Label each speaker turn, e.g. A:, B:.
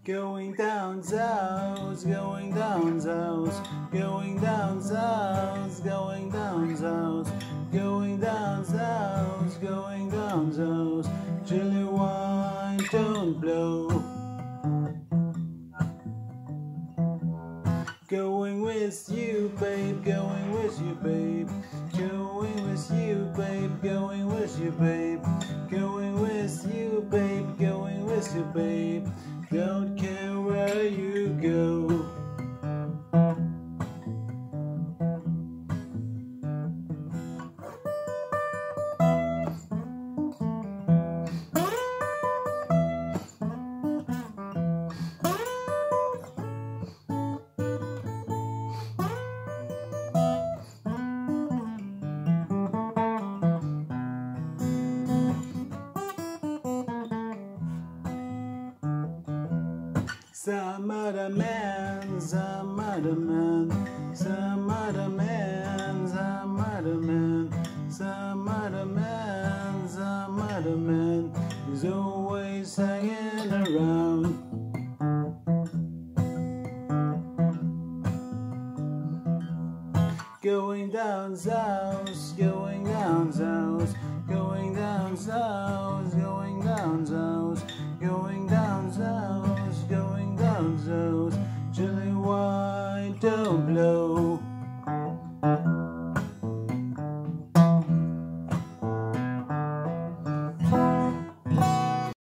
A: Going down south, going down south, going down south, going down south, going down south, going down south, chilly wine don't blow. Going with you, babe, going with you, babe. Going with you, babe, going with you, babe. Going with you, babe, going with you, babe. Don't care where you go. Some other man, some other man, some other man, some other man, some other man, some other man is always hanging around. Going down south, going down south, going down south, going down south,